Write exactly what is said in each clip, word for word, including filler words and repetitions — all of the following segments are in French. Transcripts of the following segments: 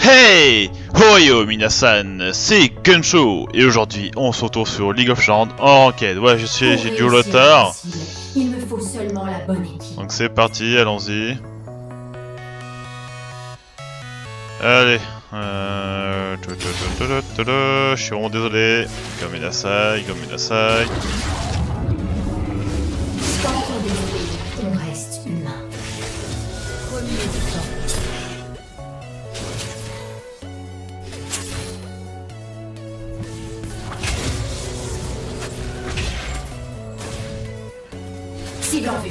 Hey! Hoyo Minasan, c'est Gunshow et aujourd'hui on se retrouve sur League of Legends en enquête. Ouais, je suis, j'ai du retard. Il me faut seulement la bonne équipe. Donc c'est parti, allons-y. Allez. Euh... Je suis vraiment désolé. Gominasai, Gominasai. Tant qu'on désolé, on reste humain. Premier temps. Cible en vue.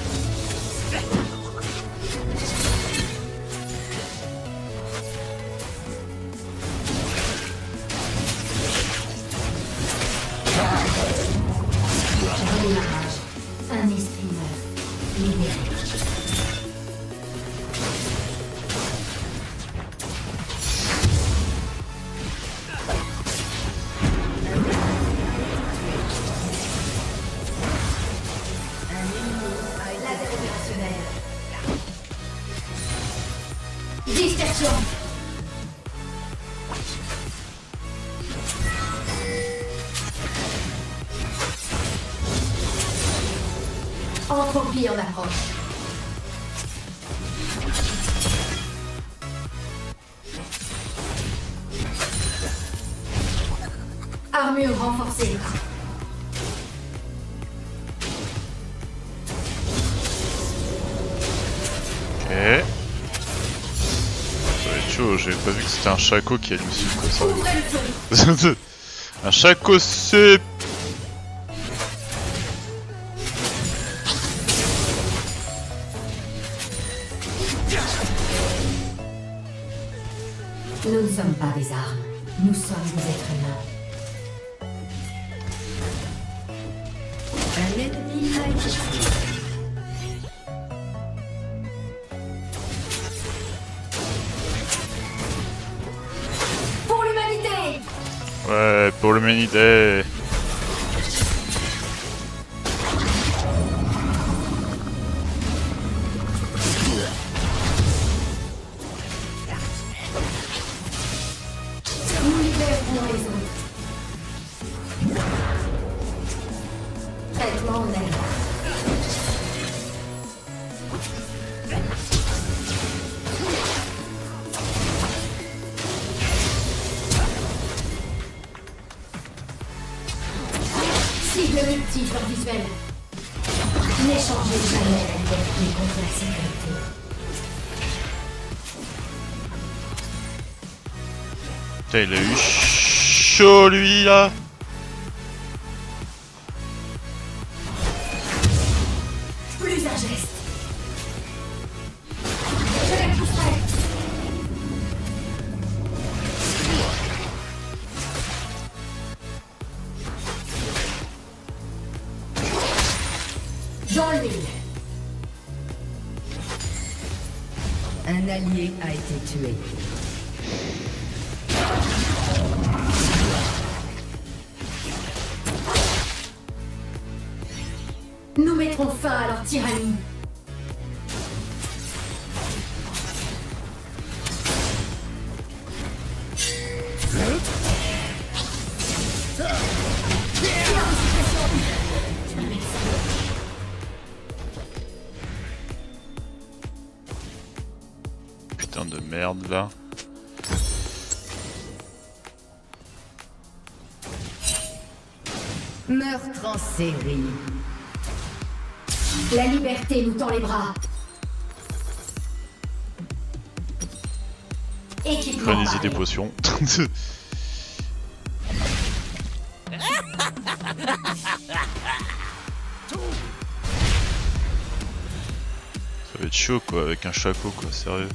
Redémarrage. Un esprit neuf. Libéré. Laser opérationnel. Dispersion. Entropie en approche. Armure renforcée. Ok. Ça va être chaud, j'avais pas vu que c'était un Shaco qui allait me suivre comme ça. Ouvrez le feu. Un Shaco c'est... Nous ne sommes pas des armes. Nous sommes des êtres humains. Un ennemi a été tué. Pour l'humanité! Ouais, pour l'humanité. Nous libérons les autres. Traitement en air. Cible multiple visuel. N'échangez jamais la liberté contre la sécurité. Putain, il a eu chaud lui là. Plus un geste. Je la pousserai. Dans le mille. Un allié a été tué. Nous mettrons fin à leur tyrannie. Putain de merde là. Meurtre en série. La liberté nous tend les bras. Équipement Frénésie paré. des potions. Ça va être chaud quoi, avec un Shaco quoi, sérieux.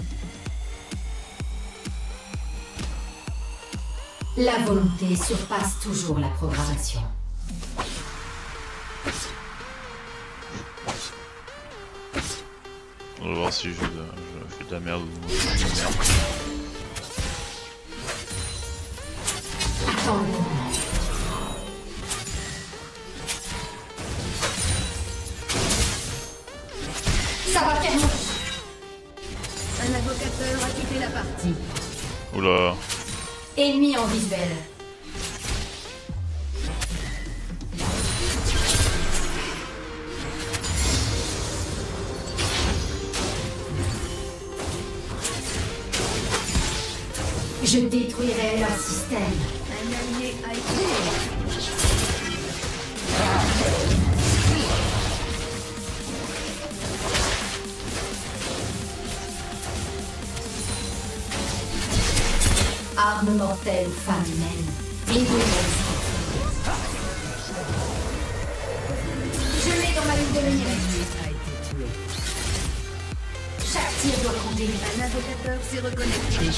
La volonté surpasse toujours la programmation. On va voir si je, je fais de la merde ou je fais de la merde. Attends le moment. Ça va faire mouche. Un invocateur a quitté la partie. Oula. Ennemi en visuel. Je détruirai leur système. Un allié a été tué. Arme mortelle ou femme humaine. Les deux existent. Je l'ai dans ma ligne de Un mire. allié a été tué. Chaque tir doit compter. Un invocateur s'est reconnecté.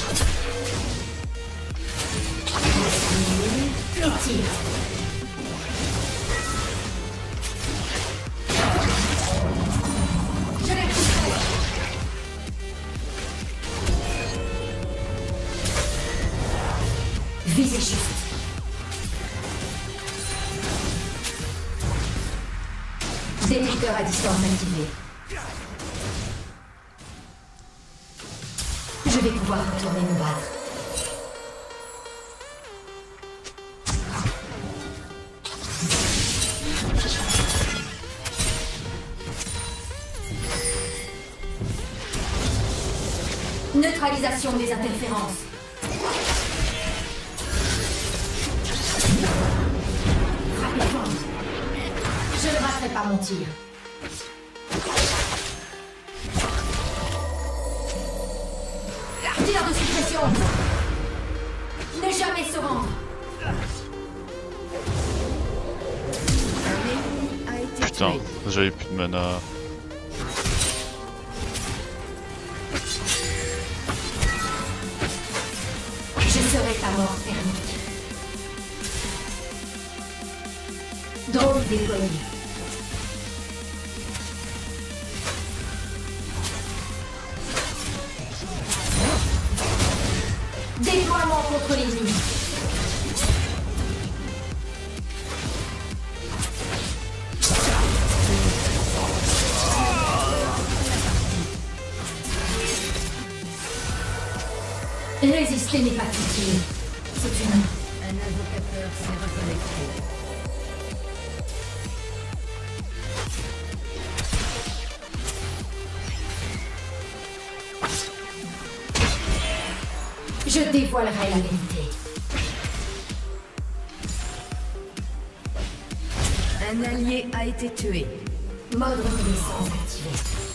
Et tire. Je l'ai poussé. Visez juste. Détecteur à distance activé. Je vais pouvoir retourner nous battre. Neutralisation des interférences. Frappez fort. Je ne raterai pas mon tir. Tir de suppression. Ne jamais se rendre. Un ennemi a été Putain, tué. j'avais plus de mana. Je serai ta mort thermique. Drôle déployé. Déploiement contre l'ennemi. Résister n'est pas utile. C'est une... Un invocateur s'est reconnecté. Je dévoilerai la vérité. Un allié a été tué. Mode reconnaissance activé.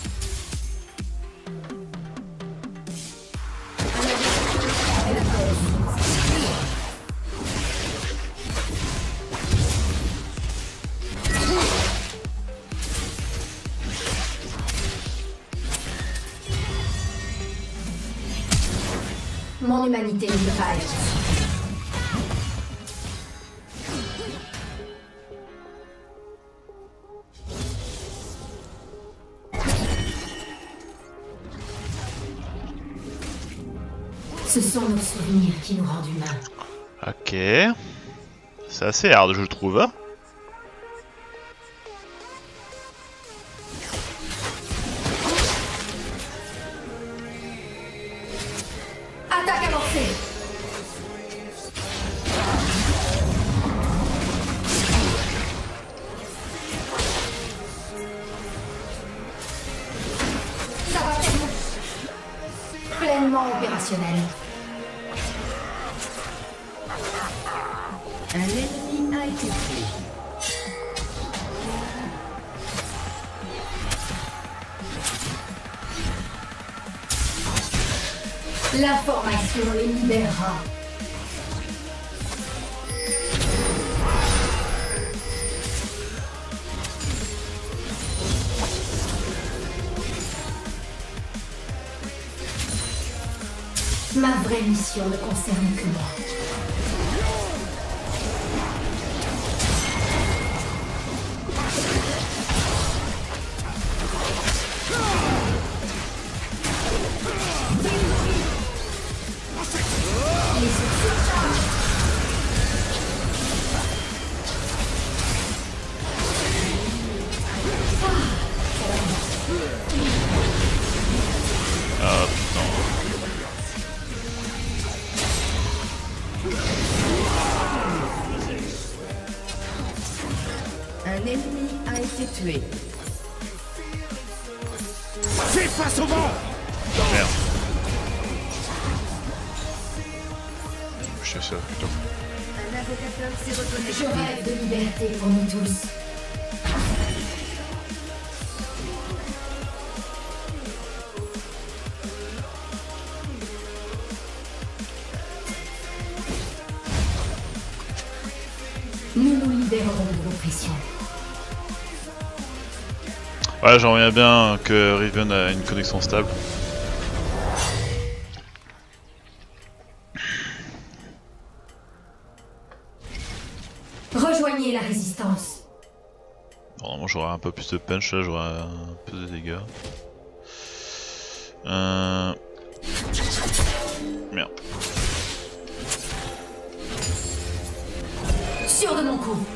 Mon humanité ne peut pas être. Ce sont nos souvenirs qui nous rendent humains. Ok. C'est assez hard, je trouve. Hein. Attaque amorcée. Ça va tellement. Pleinement opérationnel. Un ennemi a été tué. L'information les libérera. Ma vraie mission ne concerne que moi. Les sources chargent. Ah putain. Fais face au vent. Merde. Je suis sûr, plutôt. Un invocateur s'est reconnecté. Je rêve de liberté pour nous tous. Nous nous libérerons de l'oppression. Ouais, j'en reviens bien que Riven a une connexion stable. Rejoignez la résistance. Normalement j'aurai un peu plus de punch là, j'aurai un peu de dégâts. Euh... Merde. Sûr de mon coup.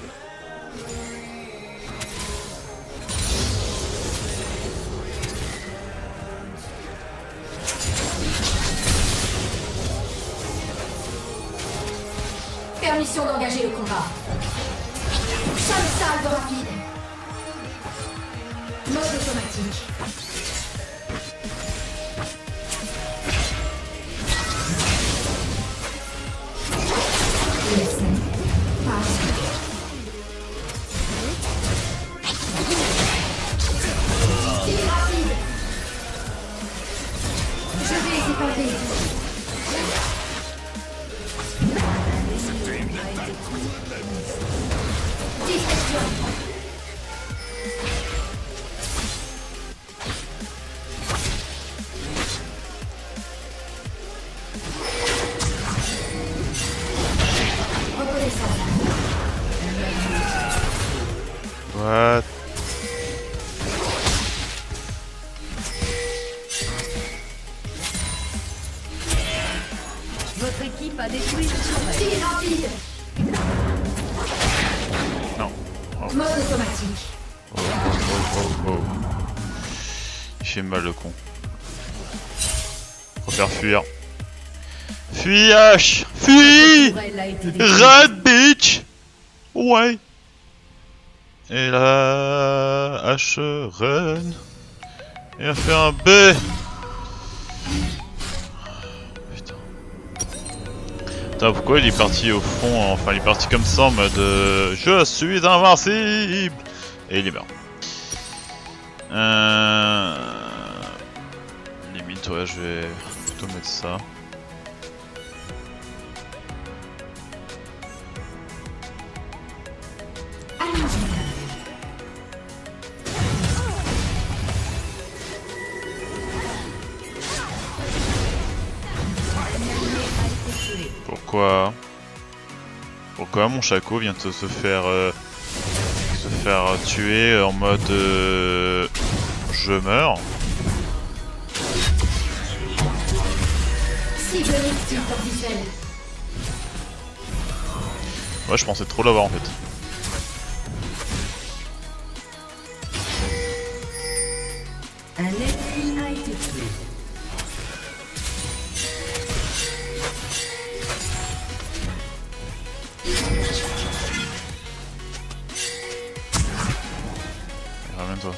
Permission d'engager le combat. Seul salve rapide. Mode automatique. Laissez. Passe. Tir rapide. Je vais les épater. Dispersion. Reconnaissance. What? Votre équipe a détruit le tourelle. Tir rapide. Non. Oh, Mode automatique. oh, oh, oh, oh. Il fait mal le con. Faut faire fuir. Fuis H! Fuis! La tourelle a été détruite. Run bitch! Ouais! Et là, H run. Et on fait un B! Putain. Putain, pourquoi il est parti au fond? Enfin, il est parti comme ça en mode euh, je suis invincible! Et il est mort. Euh... Limite, ouais, je vais plutôt mettre ça. Pourquoi Pourquoi mon Shaco vient de se faire euh, se faire tuer en mode euh, je meurs? Cible multiple visuel. Ouais, je pensais trop l'avoir en fait. Un ennemi a été tué. Ramène-toi.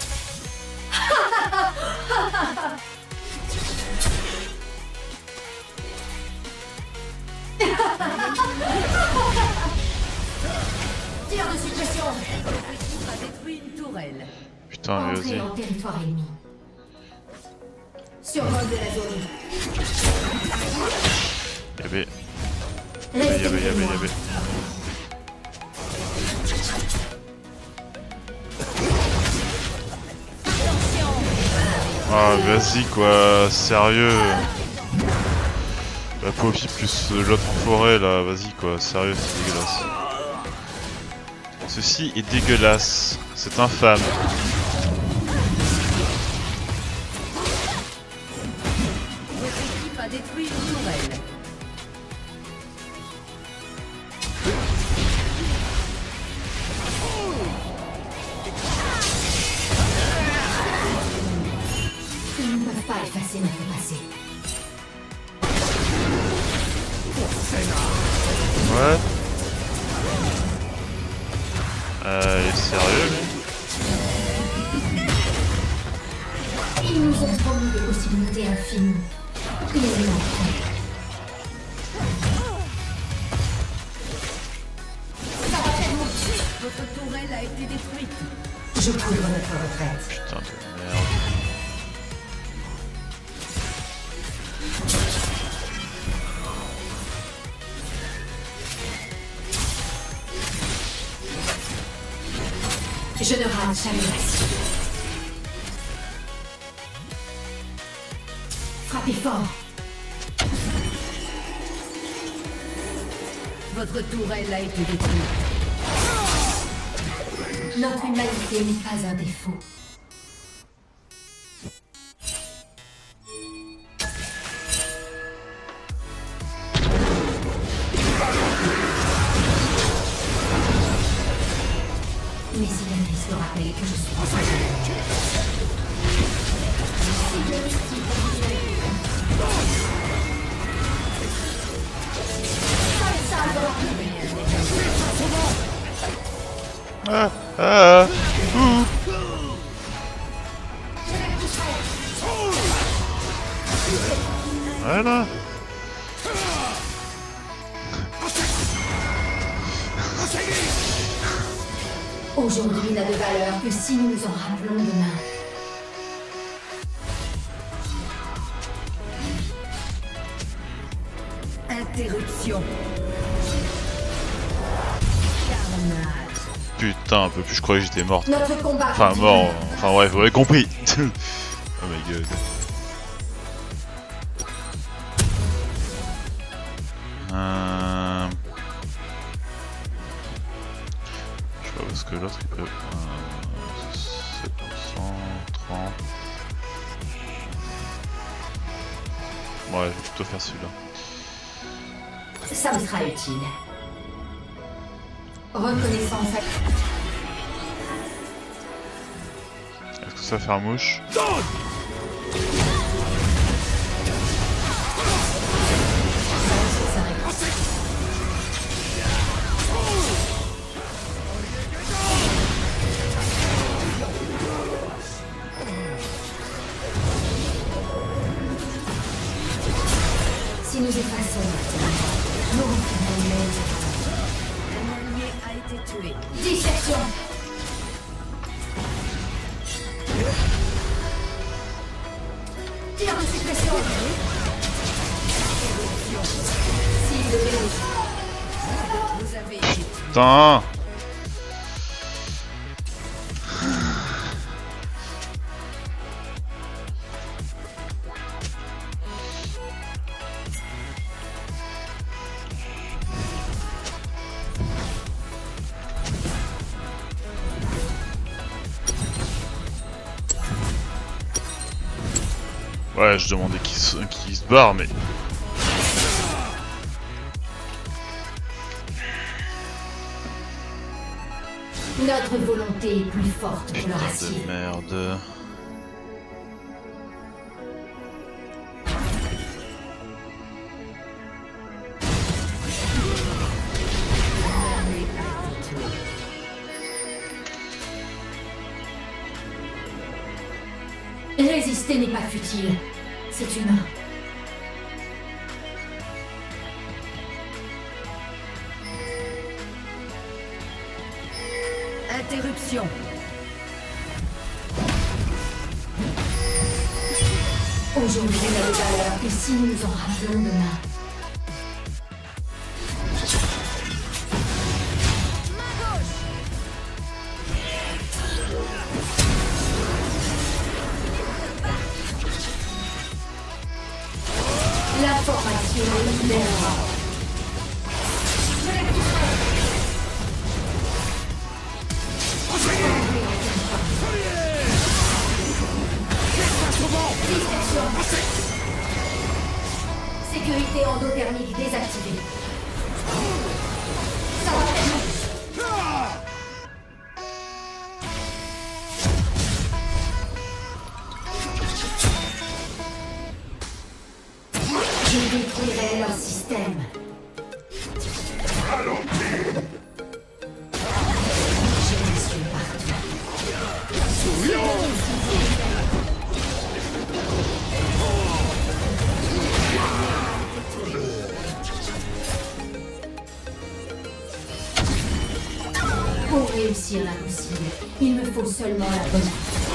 Tir de suppression. Votre équipe a détruit une tourelle. Putain, mais Entrez vas-y. en territoire ennemi. Survol de la zone. Yabé. Yabé, Restez yabé, près de yabé, moi. yabé. Ah, vas-y quoi, sérieux. La Poppy plus euh, l'autre forêt là, vas-y quoi, sérieux, c'est dégueulasse. Ceci est dégueulasse, c'est infâme. Votre équipe a détruit une tourelle. Ils ne peuvent pas effacer notre passé. Ouais. Euh, il est sérieux lui? Ils nous ont promis des possibilités infinies. Ils l'ont fait. Ça va faire mon cul. Votre tourelle a été détruite. Je couvre notre retraite. Putain de merde. Je ne rate jamais la cible. Frappez fort. Votre tourelle a été détruite. Notre humanité n'est pas un défaut. Mais Sylvanas me rappelle que je suis responsable. Ah, ah, ouh. Voilà. Aujourd'hui n'a de valeur que si nous nous en rappelons demain. Interruption. Carnage. Putain, un peu plus, je croyais que j'étais morte. Notre combat Enfin, continue. mort, enfin bref, vous avez compris. Oh my god. Euh... Je sais pas parce que l'autre il peut... Euh... sept pour cent, trente... Ouais, je vais plutôt faire celui-là. Ça me sera utile. Reconnaissance à... Est-ce que ça va faire mouche? Si nous effaçons nous referons le même. Un allié a été tué. Dissection. Tire de suppression. Cible de Vénus. Vous avez été tué. Putain! Ouais, je demandais qui se, qui se barre, mais... Notre volonté est plus forte que leur Putain acier. de merde... Résister n'est pas futile. C'est humain. Interruption. Aujourd'hui n'a de valeur que si nous nous en rappelons demain. L'information libérera. Sécurité endothermique désactivée. Ça va faire. Je détruirai leur système. Je les suis partout. réussir l'impossible. Il me faut seulement la bonne action.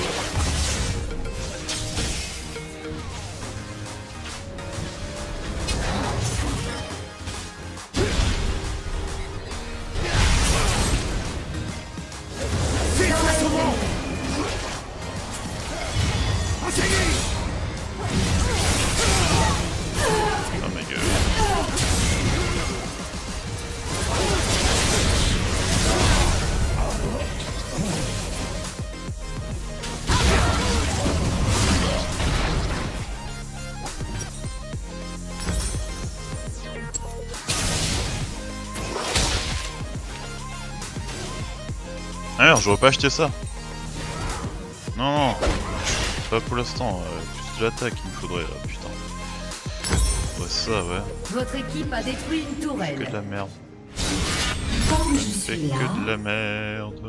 Ah merde, j'aurais pas acheté ça. Non, non, pas pour l'instant. Euh, plus de l'attaque il me faudrait là, putain. Ouais, ça, ouais. Votre équipe a détruit une tourelle. Que de la merde. Comme je C'est suis là, que de la merde.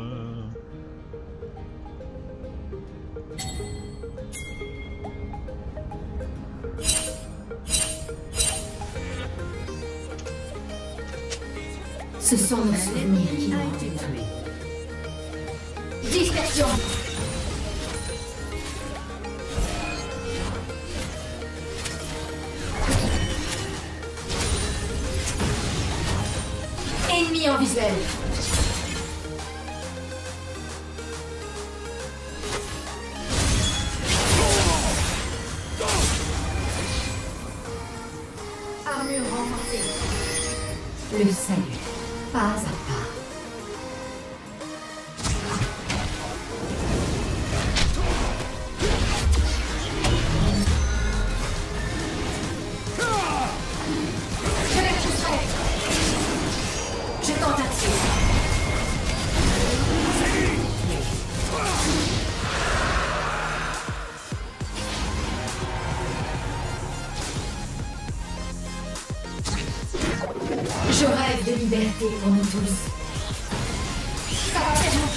ce sont nos Un souvenirs ennemi qui a nous été rendent. tué. Dispersion. Ennemi en visuel. Armure renforcée. Le salut, pas à pas. Je les pousserai. Je tente un tir. Je rêve de liberté pour nous tous. Ça va faire long.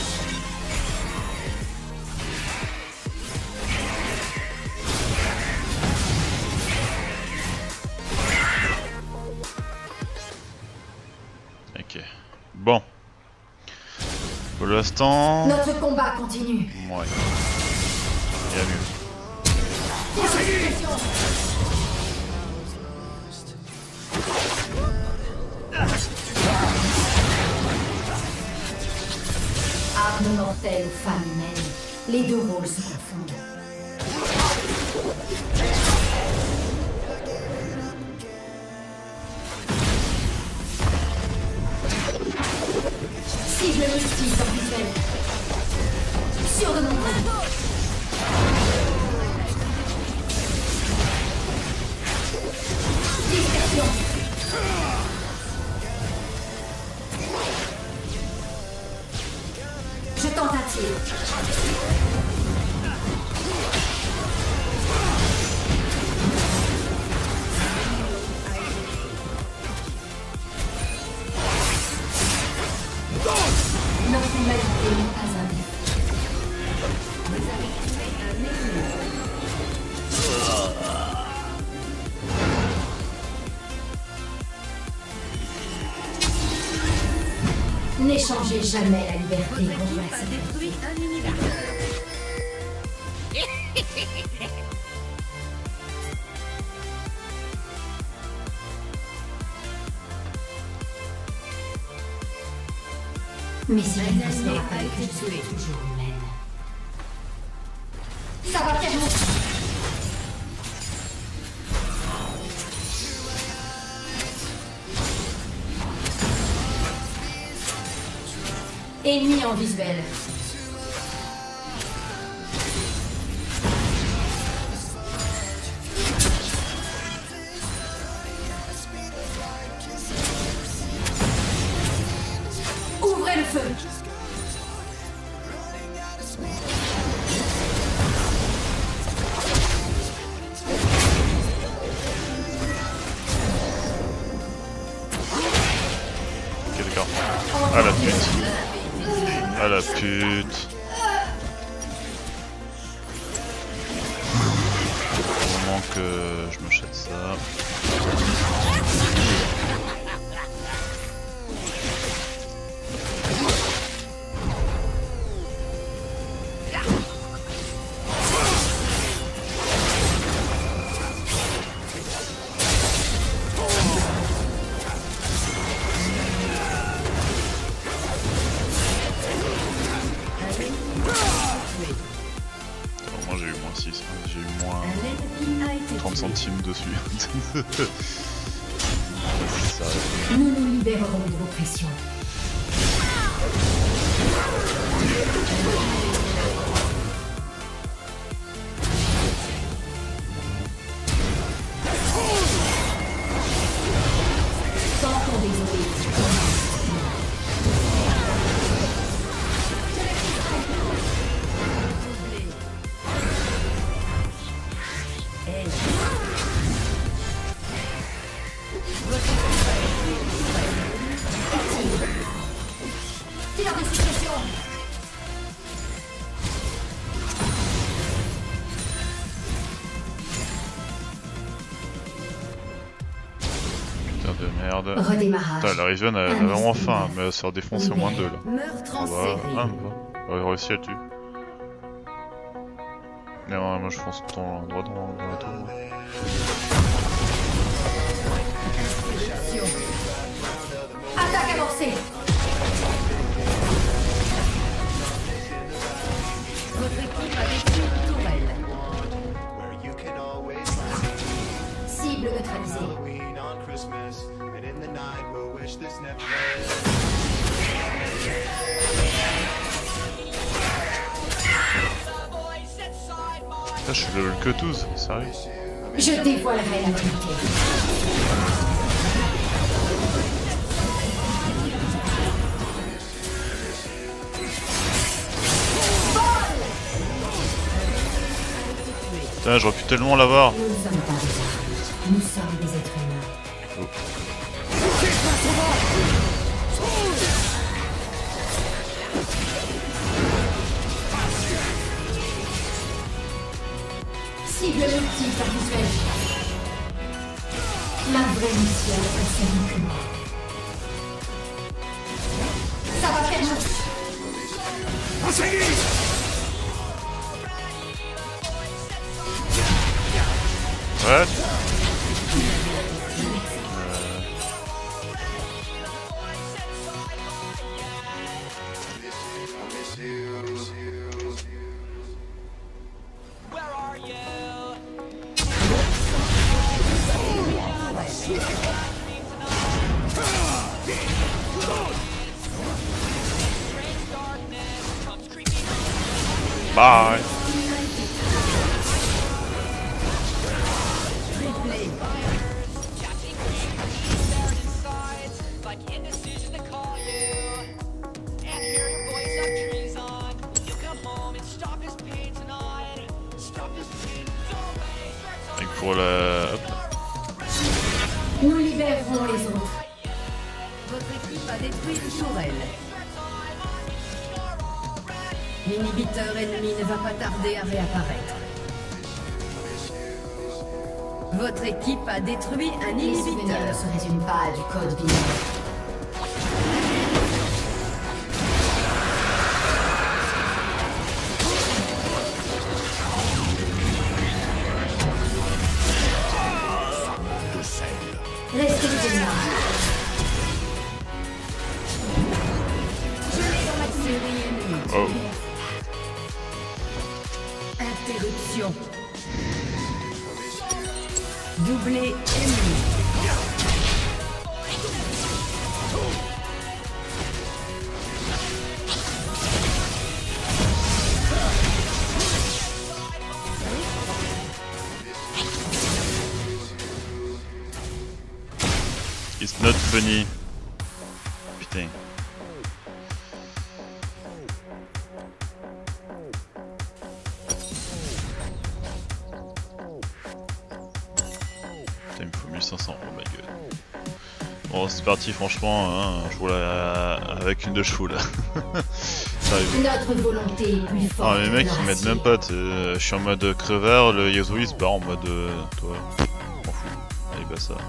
Ok. Bon. Pour l'instant. Notre combat continue. Ouais. Il y a mieux. Dispersion. Arme mortelle ou femme humaine, les deux rôles se confondent. Cible multiple en visuel. Sûr de mon coup. Dispersion. Je tente un tir. Notre humanité n'est pas un défi. Vous avez tué un ennemi. N'échangez jamais la liberté Votre contre équipe la a sécurité. détruit un univers. Mais si Un elle ne ennemi sera pas a que été je suis tué. toujours humaine. Ça va faire long. Ennemi en visuel. Ouvrez le feu. Ok, d'accord. Ah la pute. Ah la pute. Au moment que je m'achète ça. trente centimes dessus. Ça... Nous nous libérerons de vos pressions. Tentons désobéir. De merde. Redémarrage. Putain, la Riven elle a vraiment faim, mais elle se fait défoncer au moins deux là. Meurtre en On va. série. Ah, on va réussir à tuer. Non, moi je fonce tout en droit dans, dans la tour. Attaque amorcée. Votre équipe a détruit une tourelle. Cible neutralisée. Putain, je suis level que douze, sérieux? Je dévoilerai la vérité. Putain, j'aurais pu tellement l'avoir. Nous ne sommes pas des armes. Nous sommes des êtres humains. Oh. Cible multiple visuelle. La vraie mission est celle que moi. Ça va faire mouche. Ouais. Bye. Et pour la... Hop. Nous libérerons les autres. Votre équipe a détruit une tourelle. L'inhibiteur ennemi ne va pas tarder à réapparaître. Votre équipe a détruit un Les souvenirs ne inhibiteur. se résument pas à du code binaire. Restez vigilants. Je l'ai dans ma série ennemie. Oh. Interruption. Doublé ennemi. It's not funny. Putain. Putain, il me faut mille cinq cents, oh my god. Bon, c'est parti, franchement, hein, je roule à- avec une de chevaux là. Ça arrive. Notre volonté est plus forte. Ah, les mecs que ils leur mettent même acier. pas, t'es- je suis en mode crevard, le Yasuo il se barre en mode euh, toi, m'en fous. Allez, bah ça.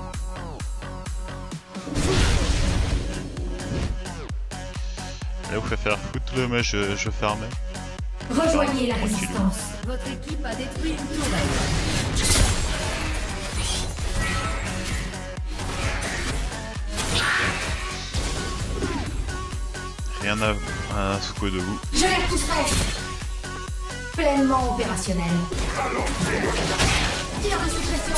Là, vous faites faire foutre le mec, je, je fermais. Rejoignez la Tranquille. résistance. Votre équipe a détruit une tourelle. Rien à, à secouer de vous. Je les repousserai. Pleinement opérationnel. Tire de suppression.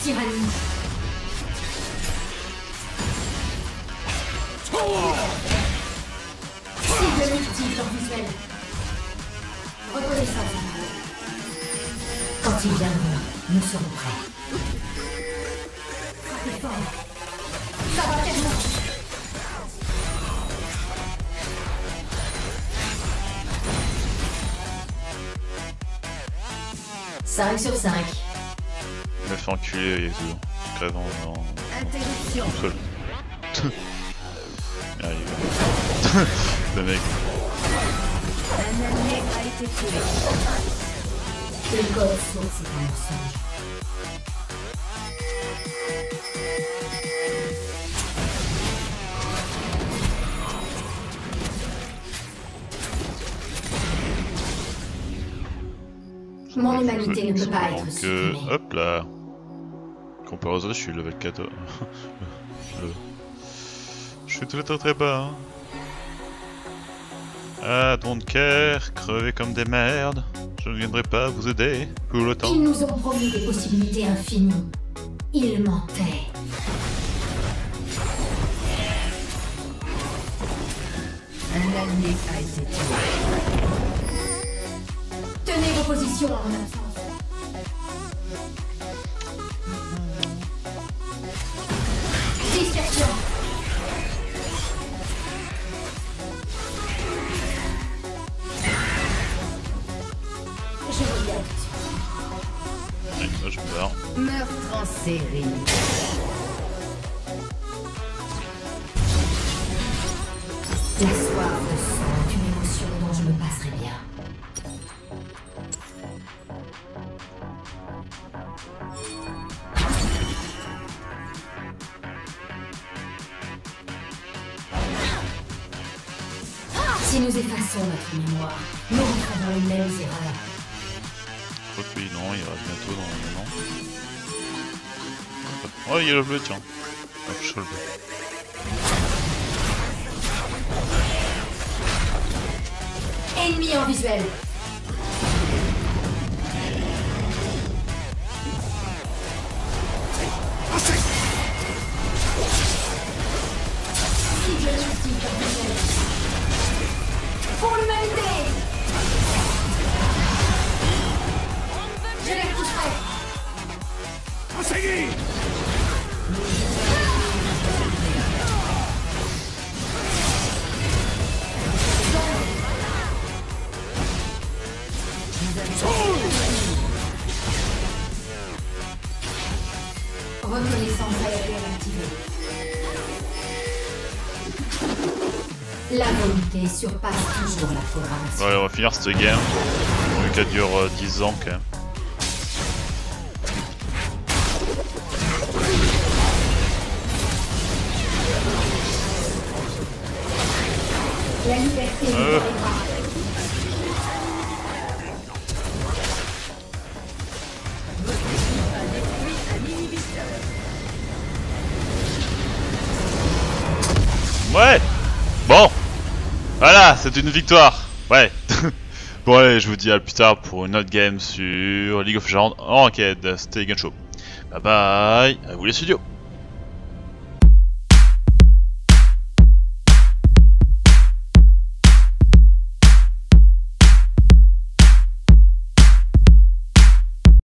tyrannie. Cible multiple visuel. Reconnaissance. Quand ils viendront, nous serons prêts. Frappez fort. Ça va faire mal. cinq sur cinq. Il m'a fait enculer Yasu. Crève en... en... Interruption. tout seul. Il arrive. Le mec. Un allié a été tué. Le code source est un mensonge. Mon humanité ne peut pas être Donc, supprimée. euh, hop là. Comparé aux autres, je suis level quatorze. Le... Je suis très très très bas. Hein. Ah, don't care, crevez comme des merdes. Je ne viendrai pas vous aider pour le temps. Ils nous ont promis des possibilités infinies. Ils mentaient. Un allié a été tué. Tenez vos positions en absence. Dispersion. Je reviens. Ouais, là, je meurs. Meurtre en série. La soif de sang est une émotion dont je me passerai bien. Si nous effaçons notre mémoire, nous referons les mêmes erreurs. Je crois que oui, non, il reste bientôt dans un moment. Oh, il y a le bleu, tiens. Hop, je suis le bleu. Ennemi en visuel. Cible multiple en visuel. Pour l'humanité. Je les toucherai. Reconnaissance aérienne activée. La volonté surpasse toujours la programmation. Ouais, on va finir cette game. Vu qu'elle dure euh, dix ans quand même. La liberté nous Euh. arrivera. Ouais. Bon. Voilà, c'est une victoire. Ouais. Bon allez, je vous dis à plus tard pour une autre game sur League of Legends en ranked. C'était Gunshow. Bye bye. À vous les studios.